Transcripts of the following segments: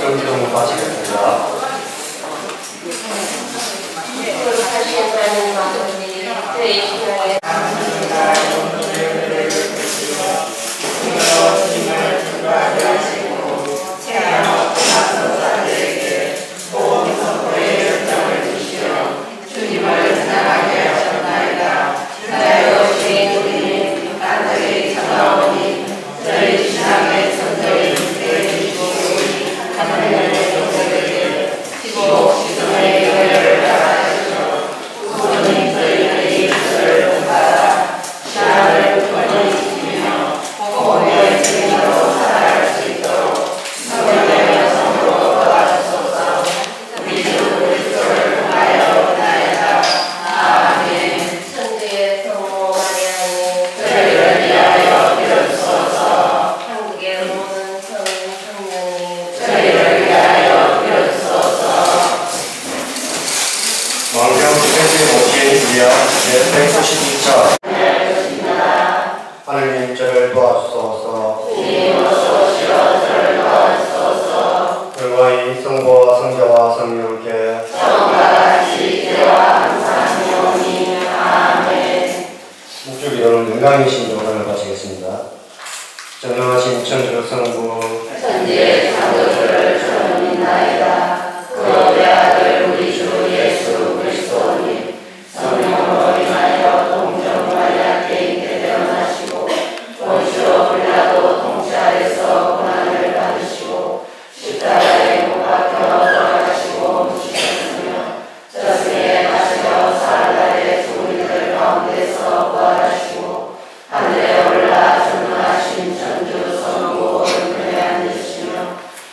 성경 마치겠습니다. 하느님 저를 도와주소서. 불과히 성부와 성자와 성령께 묵주기도는 영광이신 조건을 바치겠습니다. 전능하신 천주 성부 천지의 창조주를 주는 믿나이다. 그의 아들 우리 주 예수 그리스도님 성령으로 인하여 동정 마리아께 잉태 태어나시고 본시오 빌라도 통치하에서 고난을 받으시고 십자가에 못 박혀 돌아가시고 죽으셨으며 저승에 가시어 사흘날에 죽은 이들 가운데서 부활하시고 하늘에 올라 전능하신 천주 성부 오른편에 앉으시며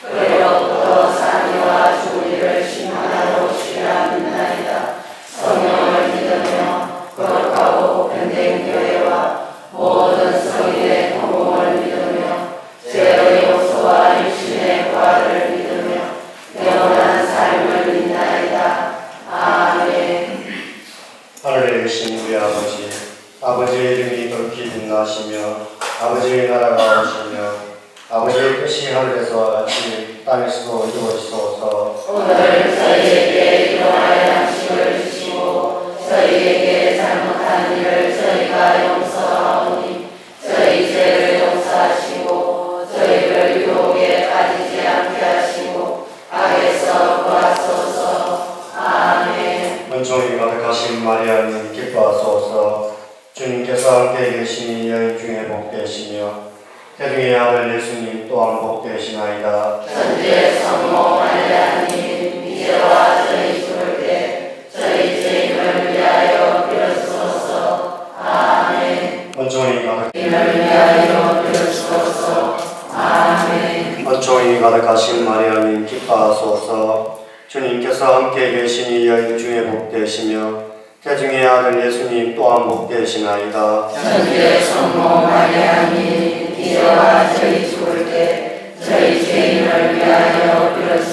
그로부터 사니와 죽은 이를 심판하러 오시리라 믿나이다. 성령을 믿으며 거룩하고 복된 교회와 모든 성인의 공공을 믿으며 죄의 용서와 육신의 부활을 믿으며 영원한 삶을 믿나이다. 아멘. 하늘에 계신 우리 아버지, 아버지의 이름이 높이 빛나시며 아버지의 나라가 오시며 아버지의 뜻이 하늘에서와 같이 땅에서도 이루어지소서. 오늘 저희에게 일용할 양식을 주시고 저희에게 잘못한 일을 저희가 용서하오니 저희 죄를 용서하시고 저희를 유혹에 빠지지 않게 하시고 악에서 구하소서. 아멘. 은총이 가득하신 마리아님 기뻐하소서. 주님께서 함께 계시니 여인 중에 복되시며 태중의 아들 예수님 또한 복되시나이다. 천주의 성모 마리아님 이제와 저희 죽을 때 저희 죄인을 위하여 빌어주소서. 아멘. 은총이 가득 죄인을 위하여 빌어주소서. 아멘. 은총이 가득하신 마리아님 기뻐하소서. 주님께서 함께 계시니 여인 중에 복되시며 태중의 아들 예수님 또한 복되시나이다. 천주의 성모 마리아님 이제와 저희 죽을 때 저희 죄인을 위하여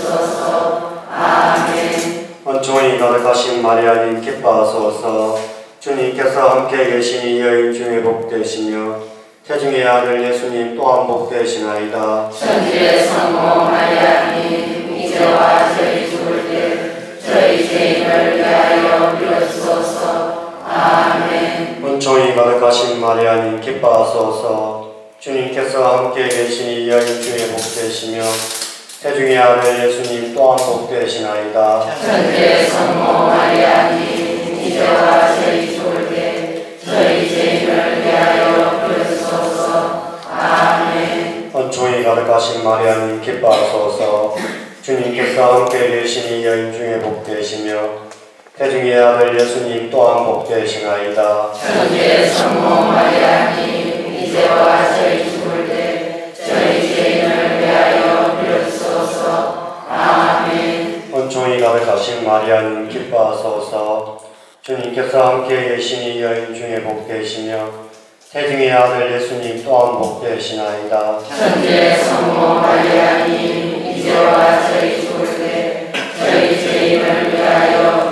빌어주소서. 아멘. 은총이 가득하신 마리아님 기뻐하소서. 주님께서 함께 계시니 여인 중에 복되시며 태중의 아들 예수님 또한 복되시나이다. 천주의 성모 마리아님 이제와 저희 죽을 때 저희 죄인을 위하여 빌어주소서. 아멘. 은총이 가득하신 마리아님 기뻐하소서. 주님께서 함께 계시니 여인 중에 복되시며 태중의 아들 예수님 또한 복되시나이다. 천주의 성모 마리아님 이제와 저희 죽을 때 저희 죄인을 위하여 빌어주소서. 아멘. 은총이 가득하신 마리아님 기뻐하소서. 주님께서 함께 계시니 여인 중에 복되시며 태중의 아들 예수님 또한 복되시나이다. 천주의 성모 마리아님 이제와 저희 죽을 때 저희 죄인을 위하여 빌어주소서. 아멘. 은총이 가득하신 마리아님 기뻐하소서. 주님께서 함께 계시니 여인 중에 복되시며 태중의 아들 예수님 또한 복되시나이다. 천주의 성모 마리아님 이제와 저희 죽을 때 저희 죄인을 위하여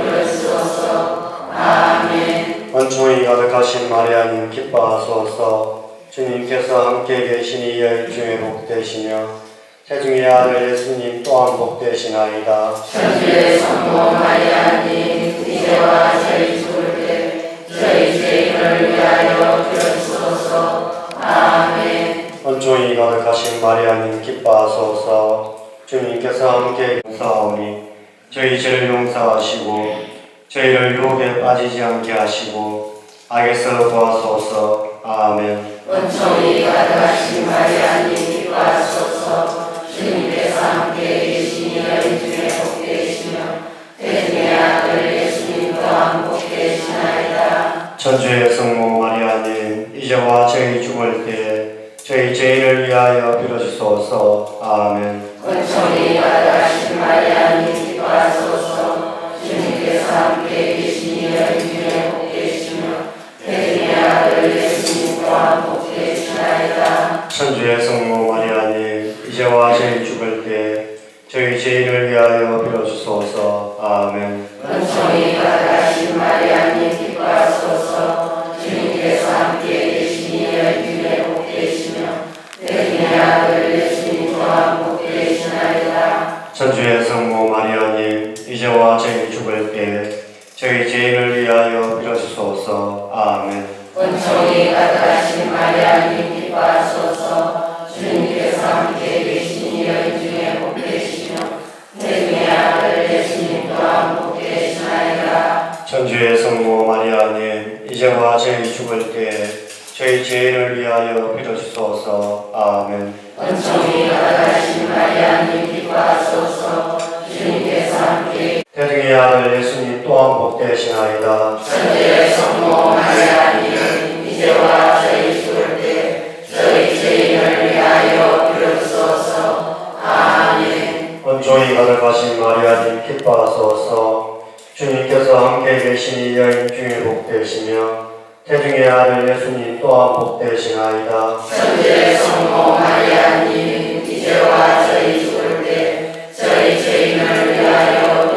빌어주소서. 아멘. 은총이 가득하신 마리아님 기뻐하소서. 주님께서 함께 계시니 여인 중에 복되시며 태중의 아들 예수님 또한 복되시나이다. 천주의 성모 마리아님 이제와 저희 죽을 때 저희 죄인을 위하여 빌어주소서. 아멘. 은총이 거룩하신 마리아님 기뻐하소서. 주님께서 함께 용서하오니 저희 죄를 용서하시고 저희를 유혹에 빠지지 않게 하시고 악에서 구하소서. 아멘. 은총이 가득하신 마리아님 기뻐하소서. 주님께서 함께 계시니 여인 중에 복되시며 태중의 아들 예수님 또한 복되시나이다. 천주의 성모 마리아님 이제와 저희 죽을 때 저희 죄인을 위하여 빌어주소서. 아멘. 은총이 가득하신 마리아님 기뻐하소서. 주님께서 함께 계시니 여인 중에 복되시며 태중의 아들 예수님 또한 복되시나이다. 천주의 성모 마리아님 이제와 저희 죽을 때 저희 죄인을 위하여 빌어주소서. 아멘. 은총이 가득하신 마리아님 기뻐하소서. 주님께서 함께 계시니 여인 중에 복되시며 태중의 아들 예수님 또한 복되시나이다. 천주의 성모 마리아님 이제와 저희 죽을 때 저희 죄인을 위하여 빌어주소서. 아멘. 은총이 가득하신 마리아님 기뻐하소서. 주님께서 함께 계시니 여인 중에 복되시며 태중의 아들 예수님 또한 복되시나이다. 천주의 성모 마리아님 이제와 저희 죽을 때 저희 죄인을 위하여 빌어주소서. 아멘. 은총이 가득하신 마리아님 기뻐하소서. 주님께서 함께 태중의 아들 예수님 또한 복되시나이다. 천주의 성모 마리아님 이제와 저희 죽을 때 저희 죄인을 위하여 빌어주소서. 아멘. 은총이 가득하신 마리아님 기뻐하소서. 주님께서 함께 계시니 여인 중에 복되시며 태중의 아들 예수님 또한 복되시나이다. 천주의 성모 마리아님 이제와 저희 죽을 때 저희 죄인을 위하여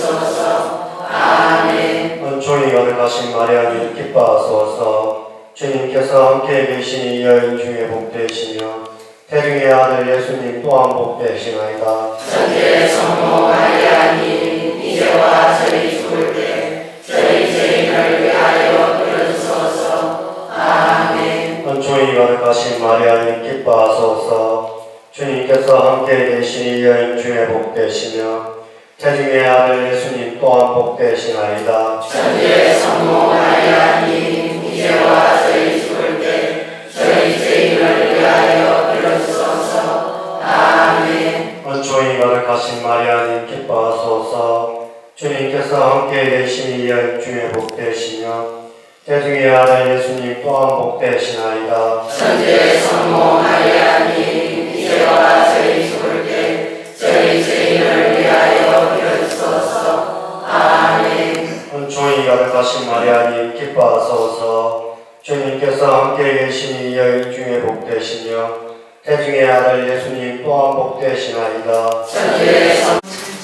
빌어주소서. 아멘. 은총이 가득하신 마리아님 기뻐하소서. 주님께서 함께 계시니 여인 중에 복되시며 태중의 아들 예수님 또한 복되시나이다. 천주의 성모 마리아님 이제와 저희 죽을 때 저희 죄인을 위하여 빌어주소서. 아멘. 은총이 가득하신 마리아님 기뻐하소서. 주님께서 함께 계시니 여인 중에 복되시며 태중의 아들 예수님 또한 복되시나이다. 천주의 성모 마리아님 이제와 저희 죽을 때 저희 죄인을 위하여 빌어주소서. 아멘. 은총이 가득하신 마리아님 기뻐하소서. 주님께서 함께 계시니 여인 중에 복되시며 태중의 아들 예수님 또한 복되시나이다. 천주의 성모 마리아님 이제와 저희 죽을 때 저희 죄인을 위하여 빌어주소서. 아멘. 은총이 가득하신 마리아님 기뻐하소서. 주님께서 함께 계시니 여인 중에 복되시며 태중의 아들 예수님 또한 복되시나이다. 천주의 성모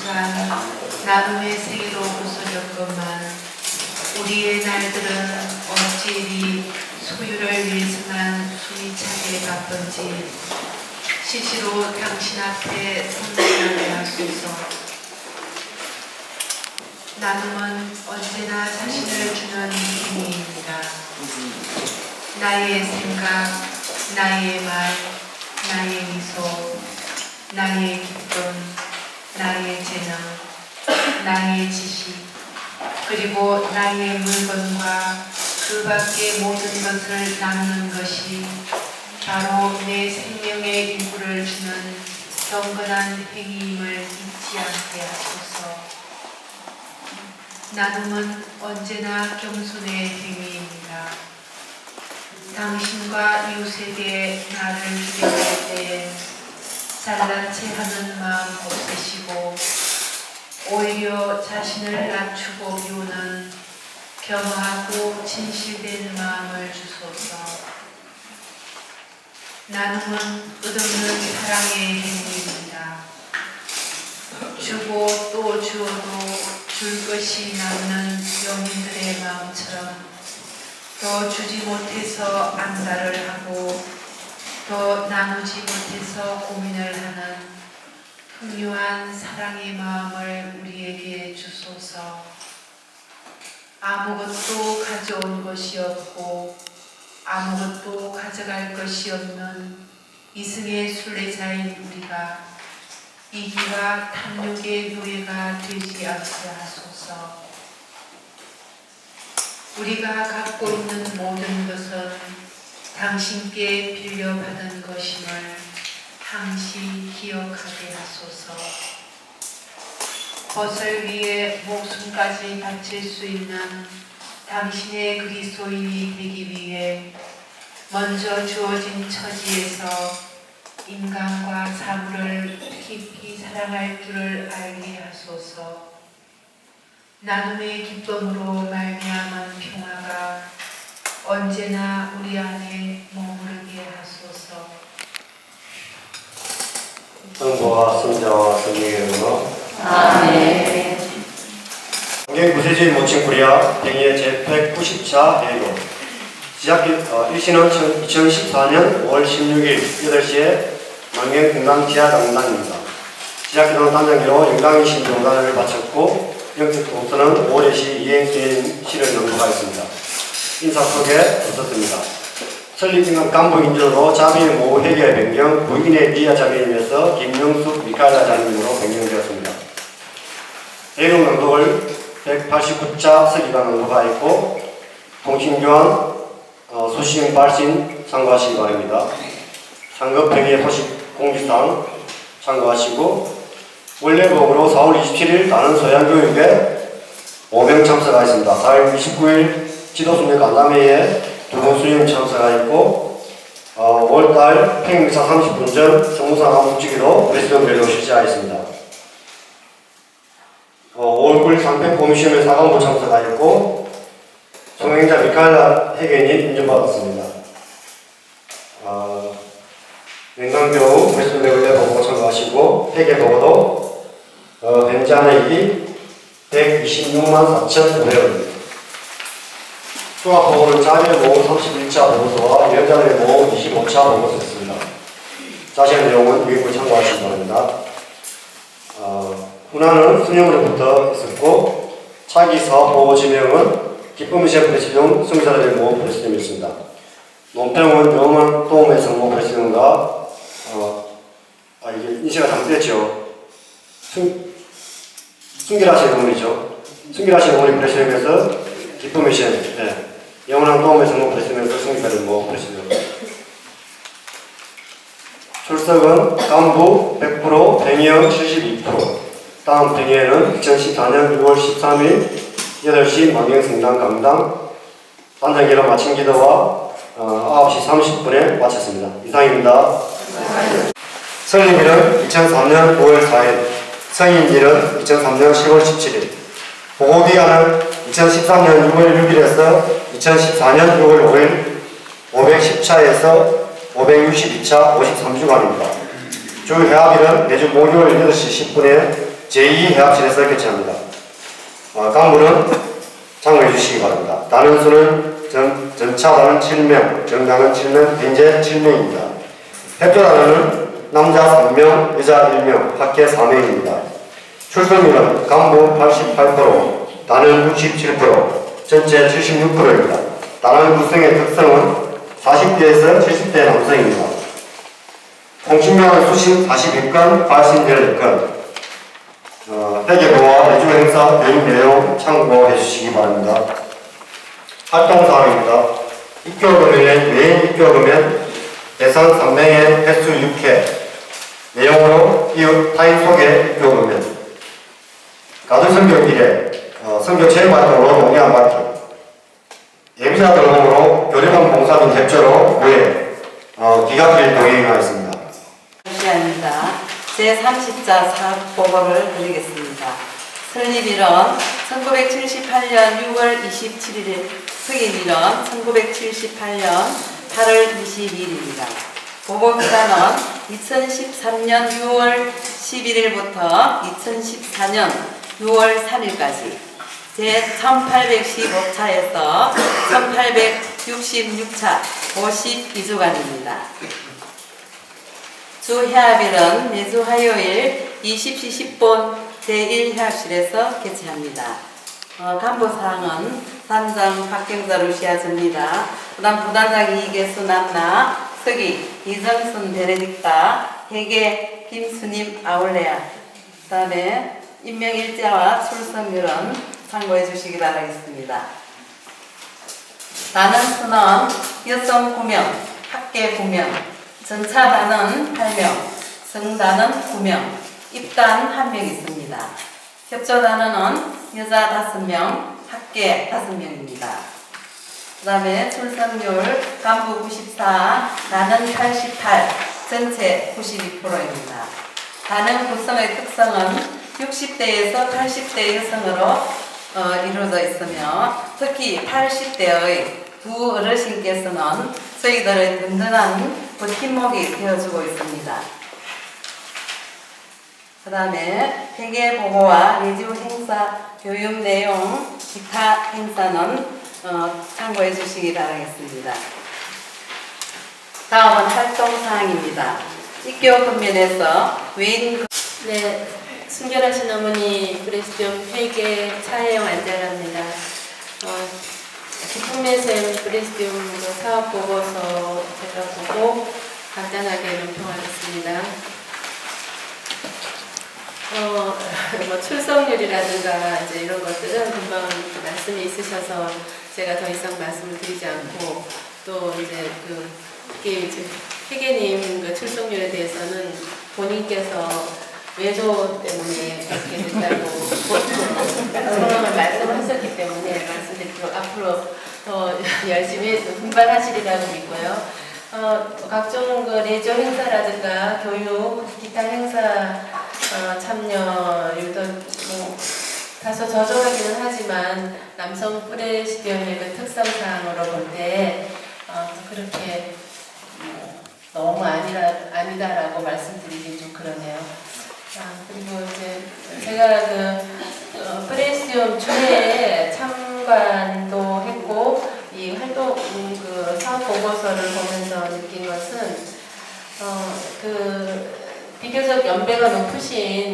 나눔의 생애로 부서졌건만 우리의 날들은 어찌 이리 소유를 위해서만 숨이 차게 바쁜지 시시로 당신 앞에 성례하게 하소서. 나눔은 언제나 자신을 주는 행위입니다. 나의 생각, 나의 말, 나의 미소, 나의 기쁨, 나의 재능, 나의 지식, 그리고 나의 물건과 그 밖의 모든 것을 나누는 것이 바로 내 생명의 일부를 주는 경건한 행위임을 잊지 않게 하소서. 나눔은 언제나 겸손의 행위입니다. 당신과 이웃에게 나를 주게 할 때에 잘난 체 하는 마음 없으시고 오히려 자신을 낮추고 비우는 겸허하고 진실된 마음을 주소서. 나눔은 끝없는 사랑의 행위입니다. 주고 또 주어도 줄 것이 남는 영인들의 마음처럼 더 주지 못해서 안달을 하고 더 나누지 못해서 고민을 하는 풍요한 사랑의 마음을 우리에게 주소서. 아무것도 가져온 것이 없고 아무것도 가져갈 것이 없는 이승의 순례자인 우리가 이기와 탐욕의 노예가 되지 않게 하소서. 우리가 갖고 있는 모든 것은 당신께 빌려받은 것임을 항시 기억하게 하소서. 벗을 위해 목숨까지 바칠 수 있는 당신의 그리스도인이 되기 위해 먼저 주어진 처지에서 인간과 사물을 깊이 사랑할 줄을 알게 하소서. 나눔의 기쁨으로 말미암은 평화가 언제나 우리 안에 머무르게 하소서. 성부와 성자와 성령의 이름으로 아멘. 성경 구세주의 모친 구리아 팽이의 제190차 회의로 일시는 2014년 5월 16일 8시에 망경 금강 지하당당입니다. 지하기도는 단장기로 영광의 신정단을 바쳤고 영적 동서는 5월 4시 이행수인 시를 연구하였습니다. 인사 속에 있었습니다. 설립기관 간부 인준으로 자비의 모 회계 변경, 부인의 미아 자비임에서 김영숙 미카엘라 자님으로 변경되었습니다. 애국 낭독을 189차 서기관 낭독하였고 통신교환 수시행 발신 참고하시기 바랍니다. 상급행위의 소식 공지사항 참고하시고 원래복으로 4월 27일 다른 소양교육에 500 참석하였습니다. 4월 29일 지도수녀 간담회에 2분 수행 참석하였고 5월달 팽미사 30분 전 성무상 암묵지기로 프레시던별로 실시하였습니다. 5월 9일 상평 고미시험에 사관부 참석하였고 송행자 미카엘라 회계인이 인정받았습니다. 연강교우 프레시던별로 보고 참가하시고 회계보고도 현장액이 126만 4,500원입니다. 종합보고는 자녀 모금 31차 보고서와 여자의 모금 25차 보고서였습니다. 자세한 내용은 위에 참고하시기 바랍니다. 훈화는 수령으로부터 있었고 차기 사업 보고 지명은 기쁨의 시험 프레시동 승자들의 모금 프레시동이었습니다. 논평은 영원 도움의 성모 프레시동과 이게 인쇄가 잘못됐죠. 순결하신 어머니죠. 순결하신 어머니 프레시동에서 기쁨의 시험, 영원한 도움의 성모 프레시동에서 승자들의 모금 프레시동. 출석은 간부 100%, 팽이형 72%. 다음 팽이에는 2014년 6월 13일 8시 망경성당 강당 단장기로 마친 기도와 9시 30분에 마쳤습니다. 이상입니다. 설립일은 2003년 5월 4일, 성인일은 2003년 10월 17일, 보고기간은 2013년 6월 6일에서 2014년 6월 5일 510차에서 562차 53주간입니다. 주 회합일은 매주 목요일 8시 10분에 제2회합실에서 개최합니다. 간부는 참고해 주시기 바랍니다. 단원수는 전차 단원 7명, 정당은 7명, 현재 7명입니다. 협조단원은 남자 3명, 여자 1명, 합계 4명입니다. 출석률은 간부 88%, 단원 67%, 전체 76%입니다. 단원 구성의 특성은 40대에서 70대 남성입니다. 통신명은 수신 42건, 발신 14건. 회계부와 외주 행사 배임 내용 참고해 주시기 바랍니다. 활동사항입니다. 입교금액 외인 입교금액 예산 3명의 횟수 6회 내용으로 이웃 타인 소개 입교금액 가족 성격일에 성격 체험활동으로 동의안 받기 예비자 돌봄으로 교류반 봉사민 협조로 5회 기각일 동의하였습니다. 시간입니다. 제30자 사업보고를 드리겠습니다. 설립일은 1978년 6월 27일, 승인일은 1978년 8월 22일입니다. 보고기간은 2013년 6월 11일부터 2014년 6월 3일까지 제1815차에서 1866차 52주간입니다. 주 회합일은 매주 화요일 20시 10분 제1협실에서 개최합니다. 간부사항은 단장 박경자 루시아즈입니다. 그 다음 부단장 이계수 남나, 서기 이정순 베네딕타, 회계 김수님 아울레아. 그 다음에 임명일자와 출석률은 참고해 주시기 바라겠습니다. 단원 수는 여성 9명, 학계 9명, 전차단은 8명, 성단은 9명, 입단 1명 있습니다. 협조단원은 여자 5명, 학계 5명입니다. 그 다음에 출석률 간부 94, 나는 88, 전체 92%입니다. 단원 구성의 특성은 60대에서 80대 여성으로 이루어져 있으며 특히 80대의 두 어르신께서는 저희들의 든든한 버팀목이 되어주고 있습니다. 그 다음에 회계보고와 내주 행사 교육 내용 기타 행사는 참고해 주시기 바라겠습니다. 다음은 활동사항입니다. 입교 근면에서 외인 네, 순결하신 어머니 브레스티움 회계 차혜영 안전합니다. 기쁨의샘 브레스티움 사업 보고서 제가 보고 간단하게 논평하겠습니다. 출석률이라든가 이제 이런 것들은 금방 말씀이 있으셔서 제가 더 이상 말씀을 드리지 않고 또 이제 이게 이제 회계님 출석률에 대해서는 본인께서 외조 때문에 그렇게 됐다고 그런 말씀하셨기 때문에 말씀드리고 앞으로 더 열심히 분발하시리라고 믿고요. 각종 레저 행사라든가 교육, 기타 행사 참여율도 다소 저조하기는 하지만 남성 프레시디움의 특성사항으로 볼 때 그렇게 너무 아니다라고 말씀드리기 좀 그러네요. 그리고 이제 제가 프레시디움 주회에 참관도 했고 이 활동 사업 보고서를 보면서 느낀 것은 비교적 연배가 높으신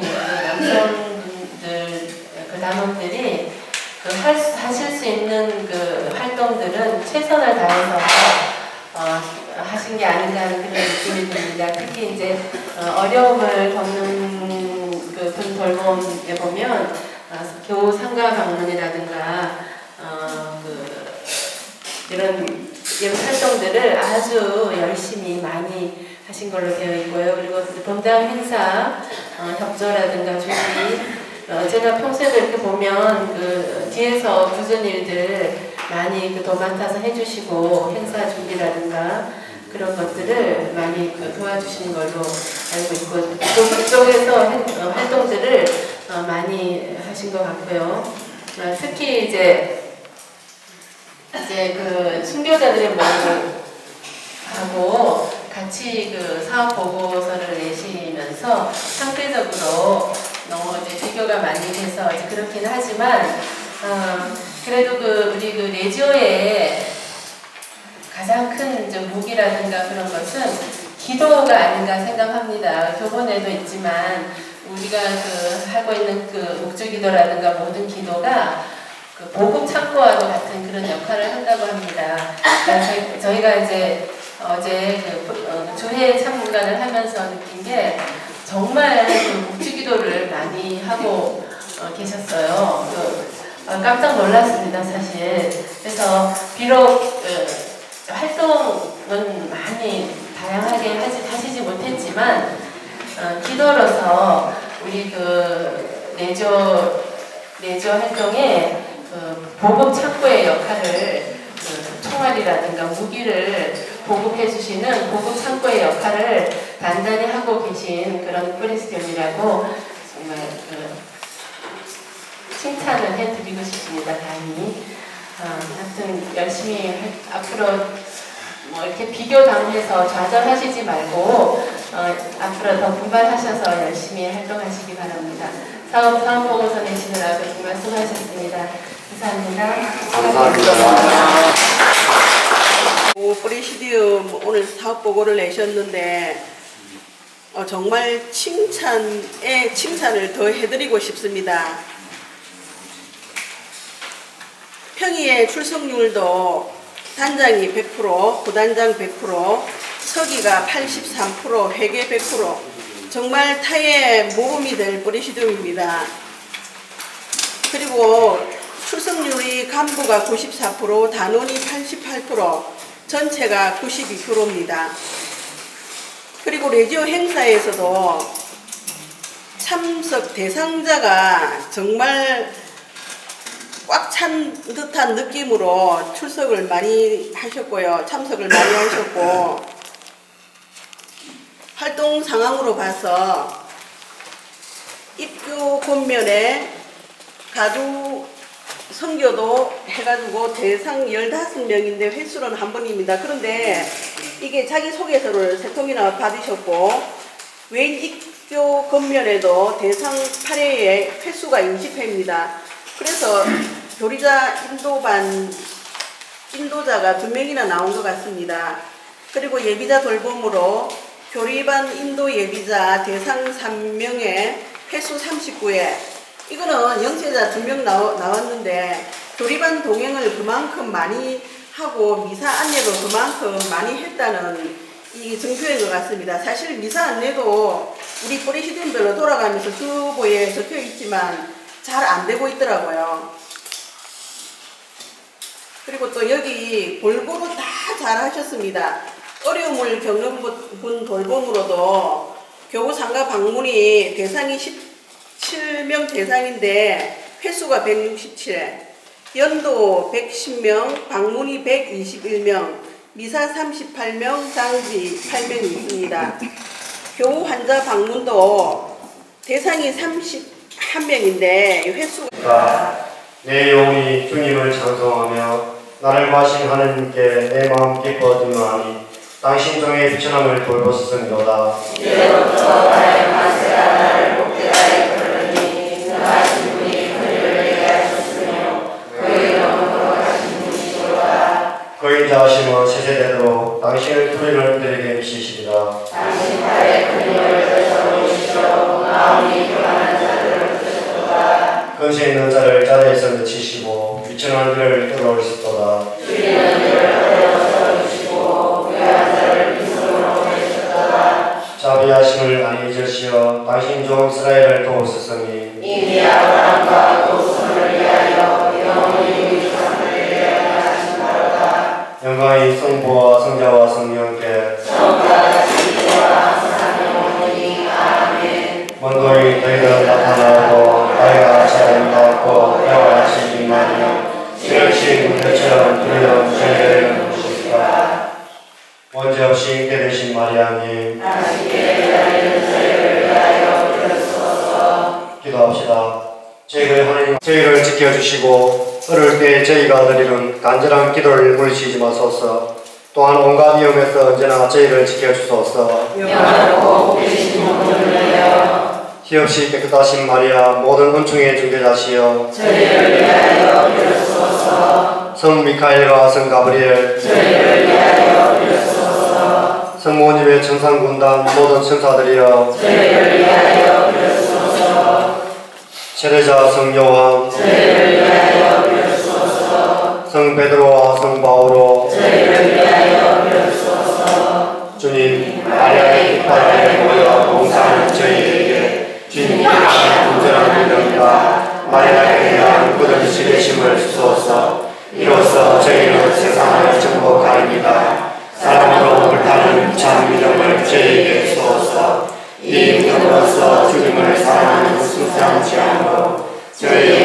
남성분들 단원들이 하실 수 있는 활동들은 최선을 다해서 하신 게 아닌가 하는 그런 느낌이 듭니다. 특히 이제 어려움을 겪는 분 돌봄에 보면 교우 상가 방문이라든가 이런 활동들을 아주 열심히 많이 하신 걸로 되어 있고요. 그리고 본당 행사 협조라든가 준비 제가 평소에도 이렇게 보면 뒤에서 굳은 일들 많이 도맡아서 해주시고 행사 준비라든가 그런 것들을 많이 도와주시는 걸로 알고 있고 또 그쪽에서 활동들을 많이 하신 것 같고요. 특히 이제 순교자들의 모임을 하고 같이 사업 보고서를 내시면서 상대적으로 너무 이제 비교가 많이 돼서 이제 그렇긴 하지만 그래도 우리 레지오의 가장 큰 무기라든가 그런 것은 기도가 아닌가 생각합니다. 교본에도 있지만 우리가 하고 있는 목주기도라든가 모든 기도가 보급 창고와도 같은 그런 역할을 한다고 합니다. 저희가 이제 어제 주회 참관을 하면서 느낀 게 정말 목주기도를 많이 하고 계셨어요. 깜짝 놀랐습니다, 사실. 그래서 비록 활동은 많이 다양하게 하시지 못했지만 기도로서 우리 내조 활동에 보급 창고의 역할을 총알이라든가 무기를 보급해 주시는 보급 창고의 역할을 단단히 하고 계신 그런 프레스티움이라고 정말 칭찬을 해드리고 싶습니다. 다행히 하여튼 열심히 앞으로 이렇게 비교당해서 좌절하시지 말고 앞으로 더 분발하셔서 열심히 활동하시기 바랍니다. 사업 보고서 내시느라고 정말 수고하셨습니다. 감사합니다. 감사합니다. 프레시디움 오늘 사업 보고를 내셨는데 정말 칭찬에 칭찬을 더 해드리고 싶습니다. 평의의 출석률도 단장이 100%, 부단장 100%, 서기가 83%, 회계 100%, 정말 타의 모범이 될 프레시디움입니다. 그리고 출석률이 간부가 94%, 단원이 88%, 전체가 92%입니다. 그리고 레지오 행사에서도 참석 대상자가 정말 꽉 찬 듯한 느낌으로 출석을 많이 하셨고요. 참석을 많이 하셨고, 활동 상황으로 봐서 입교 권면에 가두 선교도 해가지고 대상 15명인데 횟수로는 한 번입니다. 그런데 이게 자기소개서를 3통이나 받으셨고, 외인 입교 권면에도 대상 8회에 횟수가 20회입니다. 그래서 교리자 인도자가 2명이나 나온 것 같습니다. 그리고 예비자 돌봄으로 교리반 인도 예비자 대상 3명에 횟수 39회. 이거는 영세자 2명 나왔는데 교리반 동행을 그만큼 많이 하고 미사 안내도 그만큼 많이 했다는 이 증표인 것 같습니다. 사실 미사 안내도 우리 프레시디움별로 돌아가면서 주보에 적혀 있지만 잘 안 되고 있더라고요. 그리고 또 여기 골고루 다 잘 하셨습니다. 어려움을 겪는 분 돌봄으로도 교구상가 방문이 대상이 17명 대상인데 횟수가 167, 연도 110명, 방문이 121명, 미사 38명, 장지 8명이 있습니다. 교우 환자 방문도 대상이 31명인데 횟수가 내 영혼이 주님을 찬송하며 나를 구하신 하나님께 내 마음 기뻐하지만이 당신 종의 비천함을 돌보셨음이로다. 이제부터 나의 만세가 나를 복되하게 이끌으니 능하신 분이 그를 내게 하셨으며 그의 이름은 거룩하신 분이시로다. 그의 자하심은 세세대로 당신의 투리를 이들에게 미치시리라. 당신 팔에 큰 힘을 펼쳐보시고 마음이 교만한 자들을 푸셨도다. 근세 있는 자를 자리에서 내치시고 비천한 이를 끌어올리셨도다. 주리는 이를 어려워서 주시고 부유한 자를 빈손으로 보내셨도다. 자비하심을 많이 잊으시어 당신 종 이스라엘을 도우셨으니 이미 아브라함과 그 후손을 위하여 영원히 유익함을 이루려 하신 바로다. 영광이 성부와 성자와 성령께 성과 지혜와 항상 영원히 아멘. 먼도이 너희는 나타나고 나이가 자연 닿고 해와 같이 임하며 지력신 무대처럼 두려운 죄를 보시리라. 원죄 없이 잉태 되신 마리아님 당신께 기다리는 저희를 위하여 부르소서. 기도합시다. 저희를 지켜주시고 어릴 때 저희가 드리는 간절한 기도를 물리치지 마소서. 또한 온갖 위험에서 언제나 저희를 지켜주소서. 영원하고 복되신 분을 위하여 희없이 깨끗하신 마리아 모든 은총의 중개자시여 저희를 위하여 부르소서. 성 미카엘과 성 가브리엘 저희를 위하여 부르소서. 성모님의 천상군단 모든 천사들이여 저희를 위하여 부르소서. 세례자 성 요한 저희를 위하여 부르소서. 성 베드로와 성 바오로 저희를 위하여 부르소서. 주님 마리아의 깃발에 모여 봉사하는 저희에게 주님께서 온전한 믿음과 마리아에 대한 굳은 신뢰심을 주소서. 이로써 저희는 세상을 정복하입니다. 사랑으로 불타는 참 믿음을 저희에게 주소서. 이 믿음으로써 주님을 사랑하는 순수한 지향으로 저희